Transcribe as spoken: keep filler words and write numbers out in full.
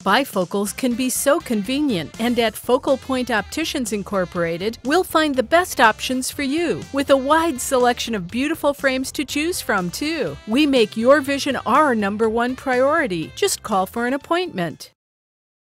Bifocals can be so convenient, and at Focal Point Opticians Incorporated, we'll find the best options for you, with a wide selection of beautiful frames to choose from, too. We make your vision our number one priority. Just call for an appointment.